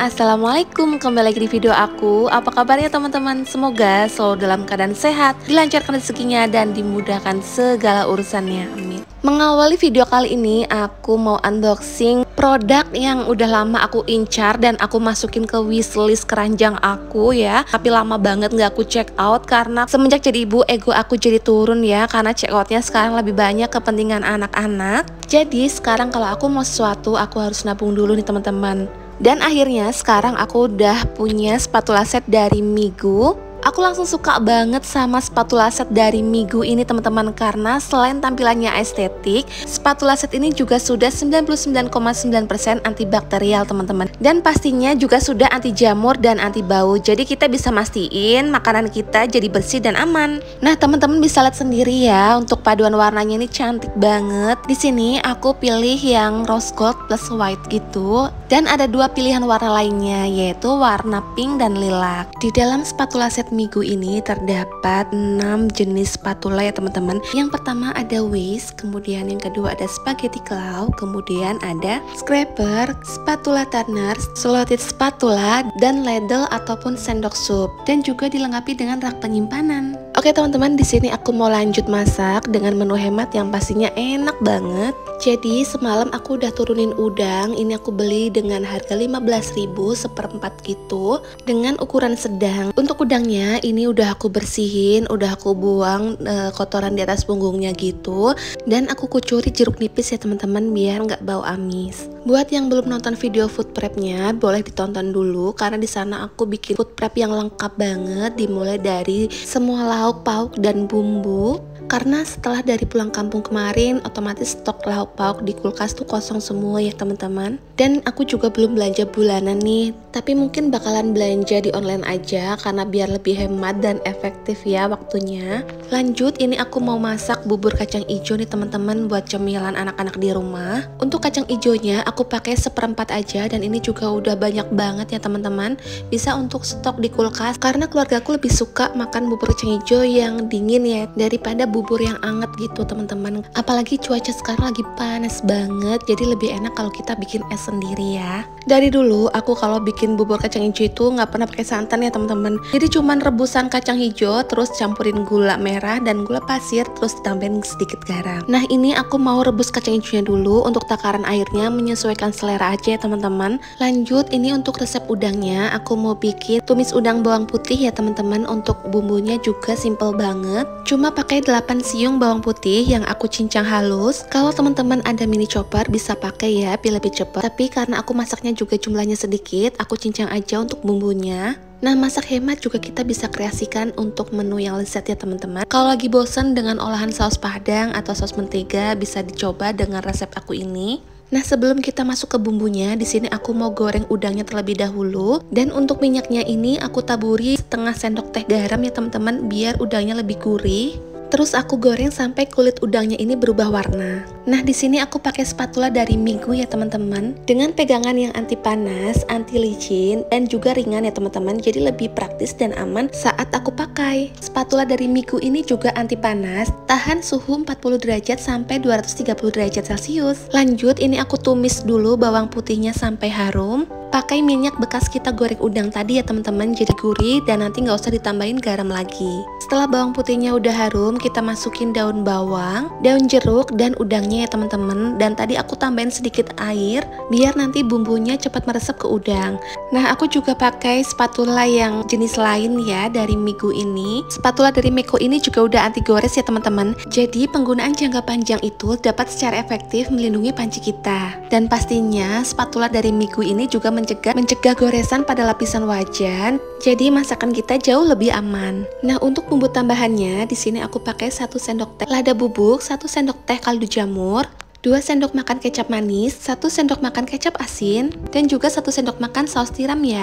Assalamualaikum, kembali lagi di video aku. Apa kabarnya teman-teman? Semoga selalu dalam keadaan sehat, dilancarkan rezekinya dan dimudahkan segala urusannya, amin. Mengawali video kali ini, aku mau unboxing produk yang udah lama aku incar dan aku masukin ke wishlist keranjang aku ya. Tapi lama banget gak aku check out karena semenjak jadi ibu ego aku jadi turun ya. Karena check outnya sekarang lebih banyak kepentingan anak-anak. Jadi sekarang kalau aku mau sesuatu aku harus nabung dulu nih teman-teman. Dan akhirnya sekarang aku udah punya spatula set dari Migu. Aku langsung suka banget sama spatula set dari Migu ini teman-teman, karena selain tampilannya estetik, spatula set ini juga sudah 99,9% antibakterial teman-teman. Dan pastinya juga sudah anti jamur dan anti bau. Jadi kita bisa mastiin makanan kita jadi bersih dan aman. Nah teman-teman bisa lihat sendiri ya, untuk paduan warnanya ini cantik banget. Di sini aku pilih yang rose gold plus white gitu. Dan ada dua pilihan warna lainnya, yaitu warna pink dan lilac. Di dalam spatula set Migu ini terdapat 6 jenis spatula ya teman-teman. Yang pertama ada waist, kemudian yang kedua ada spaghetti claw, kemudian ada scraper, spatula turner, slotted spatula, dan ladle ataupun sendok sup. Dan juga dilengkapi dengan rak penyimpanan. Oke teman-teman, di sini aku mau lanjut masak dengan menu hemat yang pastinya enak banget. Jadi semalam aku udah turunin udang, ini aku beli dengan harga 15.000 seperempat gitu, dengan ukuran sedang. Untuk udangnya ini udah aku bersihin, udah aku buang kotoran di atas punggungnya gitu, dan aku kucuri jeruk nipis ya teman-teman biar nggak bau amis. Buat yang belum nonton video food prepnya boleh ditonton dulu, karena di sana aku bikin food prep yang lengkap banget, dimulai dari semua lauk pauk dan bumbu. Karena setelah dari pulang kampung kemarin, otomatis stok lauk pauk di kulkas tuh kosong semua ya teman-teman. Dan aku juga belum belanja bulanan nih, tapi mungkin bakalan belanja di online aja karena biar lebih hemat dan efektif ya waktunya. Lanjut, ini aku mau masak bubur kacang hijau nih teman-teman buat cemilan anak-anak di rumah. Untuk kacang hijaunya aku pakai seperempat aja, dan ini juga udah banyak banget ya teman-teman. Bisa untuk stok di kulkas karena keluargaku lebih suka makan bubur kacang hijau yang dingin ya daripada bubur yang anget gitu teman-teman. Apalagi cuaca sekarang lagi panas banget, jadi lebih enak kalau kita bikin es sendiri ya. Dari dulu aku kalau bikin bubur kacang hijau itu nggak pernah pakai santan ya teman-teman. Jadi cuman rebusan kacang hijau, terus campurin gula merah dan gula pasir, terus ditambahin sedikit garam. Nah ini aku mau rebus kacang hijaunya dulu. Untuk takaran airnya menyesuaikan selera aja ya teman-teman. Lanjut, ini untuk resep udangnya aku mau bikin tumis udang bawang putih ya teman-teman. Untuk bumbunya juga simple banget, cuma pakai 8 siung bawang putih yang aku cincang halus. Kalau teman-teman ada mini chopper bisa pakai ya biar lebih cepat, tapi karena aku masaknya juga jumlahnya sedikit, aku cincang aja untuk bumbunya. Nah masak hemat juga kita bisa kreasikan untuk menu yang lezat ya teman-teman. Kalau lagi bosan dengan olahan saus padang atau saus mentega, bisa dicoba dengan resep aku ini. Nah sebelum kita masuk ke bumbunya, di sini aku mau goreng udangnya terlebih dahulu. Dan untuk minyaknya ini aku taburi setengah sendok teh garam ya teman-teman, biar udangnya lebih gurih. Terus aku goreng sampai kulit udangnya ini berubah warna. Nah di sini aku pakai spatula dari Migu ya teman-teman, dengan pegangan yang anti panas, anti licin, dan juga ringan ya teman-teman. Jadi lebih praktis dan aman saat aku pakai. Spatula dari Migu ini juga anti panas, tahan suhu 40 derajat sampai 230 derajat Celcius. Lanjut, ini aku tumis dulu bawang putihnya sampai harum. Pakai minyak bekas kita goreng udang tadi ya teman-teman, jadi gurih dan nanti nggak usah ditambahin garam lagi. Setelah bawang putihnya udah harum, kita masukin daun bawang, daun jeruk, dan udangnya ya teman-teman. Dan tadi aku tambahin sedikit air biar nanti bumbunya cepat meresap ke udang. Nah aku juga pakai spatula yang jenis lain ya dari Migu ini. Spatula dari Meko ini juga udah anti gores ya teman-teman. Jadi penggunaan jangka panjang itu dapat secara efektif melindungi panci kita. Dan pastinya spatula dari Migu ini juga mencegah goresan pada lapisan wajan, jadi masakan kita jauh lebih aman. Nah untuk bumbu tambahannya di sini aku pakai 1 sendok teh lada bubuk, 1 sendok teh kaldu jamur, 2 sendok makan kecap manis, 1 sendok makan kecap asin, dan juga 1 sendok makan saus tiram ya.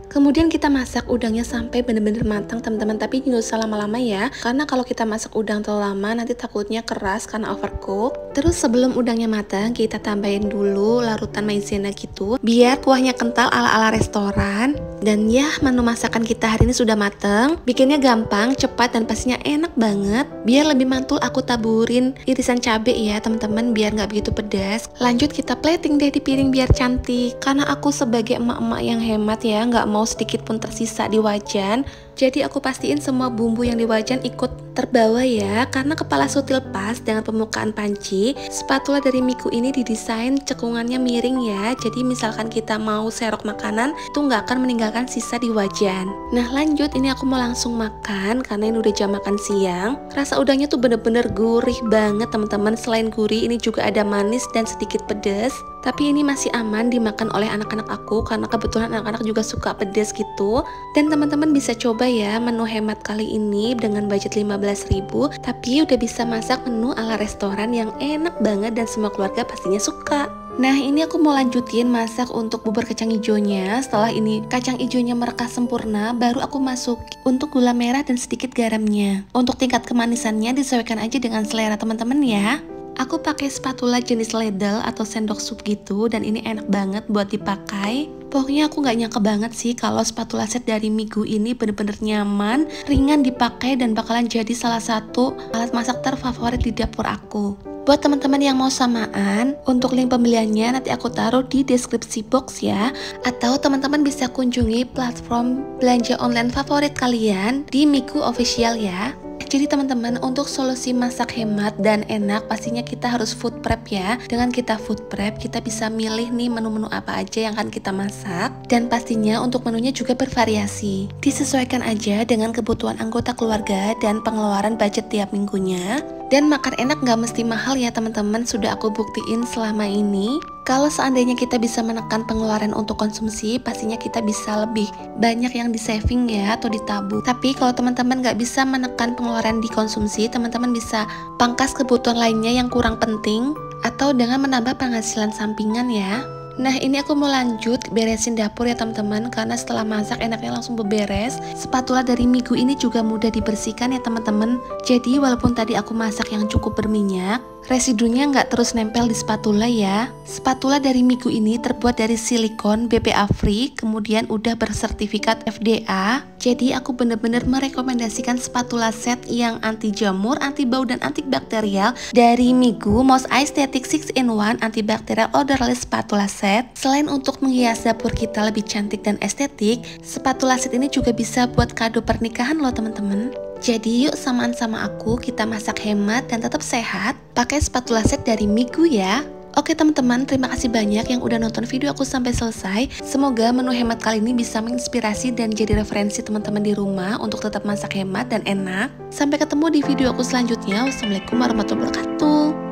Kemudian kita masak udangnya sampai bener-bener matang teman-teman, tapi nggak usah lama-lama ya, karena kalau kita masak udang terlalu lama nanti takutnya keras karena overcook. Terus sebelum udangnya matang kita tambahin dulu larutan maizena gitu, biar kuahnya kental ala-ala restoran. Dan ya, menu masakan kita hari ini sudah matang. Bikinnya gampang, cepat, dan pastinya enak banget. Biar lebih mantul aku taburin irisan cabai ya teman-teman, biar nggak begitu pedas. Lanjut kita plating deh di piring biar cantik. Karena aku sebagai emak-emak yang hemat ya, nggak mau sedikit pun tersisa di wajan. Jadi aku pastiin semua bumbu yang di wajan ikut terbawa ya. Karena kepala sutil pas dengan permukaan panci, spatula dari Miku ini didesain cekungannya miring ya. Jadi misalkan kita mau serok makanan, itu nggak akan meninggalkan sisa di wajan. Nah lanjut, ini aku mau langsung makan karena ini udah jam makan siang. Rasa udangnya tuh bener-bener gurih banget teman-teman. Selain gurih, ini juga ada manis dan sedikit pedas. Tapi ini masih aman dimakan oleh anak-anak aku karena kebetulan anak-anak juga suka pedas gitu. Dan teman-teman bisa coba ya menu hemat kali ini dengan budget 15.000, tapi udah bisa masak menu ala restoran yang enak banget dan semua keluarga pastinya suka. Nah ini aku mau lanjutin masak untuk bubur kacang hijaunya. Setelah ini kacang hijaunya merekah sempurna, baru aku masuk untuk gula merah dan sedikit garamnya. Untuk tingkat kemanisannya disesuaikan aja dengan selera teman-teman ya. Aku pakai spatula jenis ladle atau sendok sup gitu, dan ini enak banget buat dipakai. Pokoknya aku nggak nyangka banget sih kalau spatula set dari Migu ini bener-bener nyaman, ringan dipakai, dan bakalan jadi salah satu alat masak terfavorit di dapur aku. Buat teman-teman yang mau samaan, untuk link pembeliannya nanti aku taruh di deskripsi box ya. Atau teman-teman bisa kunjungi platform belanja online favorit kalian di Migu Official ya. Jadi teman-teman, untuk solusi masak hemat dan enak pastinya kita harus food prep ya. Dengan kita food prep, kita bisa milih nih menu-menu apa aja yang akan kita masak. Dan pastinya untuk menunya juga bervariasi. Disesuaikan aja dengan kebutuhan anggota keluarga dan pengeluaran budget tiap minggunya. Dan makan enak gak mesti mahal ya teman-teman, sudah aku buktiin selama ini. Kalau seandainya kita bisa menekan pengeluaran untuk konsumsi, pastinya kita bisa lebih banyak yang di saving ya atau ditabung. Tapi kalau teman-teman gak bisa menekan pengeluaran di konsumsi, teman-teman bisa pangkas kebutuhan lainnya yang kurang penting atau dengan menambah penghasilan sampingan ya. Nah ini aku mau lanjut beresin dapur ya teman-teman, karena setelah masak enaknya langsung beberes. Spatula dari Migu ini juga mudah dibersihkan ya teman-teman. Jadi walaupun tadi aku masak yang cukup berminyak, residunya nggak terus nempel di spatula ya. Spatula dari Migu ini terbuat dari silikon BPA free, kemudian udah bersertifikat FDA. Jadi aku bener-bener merekomendasikan spatula set yang anti jamur, anti bau, dan antibakterial dari Migu Moss Aesthetic 6-in-1 Antibacterial Odorless Spatula Set. Selain untuk menghias dapur kita lebih cantik dan estetik, spatula set ini juga bisa buat kado pernikahan loh teman-teman. Jadi yuk samaan sama aku, kita masak hemat dan tetap sehat pakai spatula set dari Migu ya. Oke teman-teman, terima kasih banyak yang udah nonton video aku sampai selesai. Semoga menu hemat kali ini bisa menginspirasi dan jadi referensi teman-teman di rumah untuk tetap masak hemat dan enak. Sampai ketemu di video aku selanjutnya. Wassalamualaikum warahmatullahi wabarakatuh.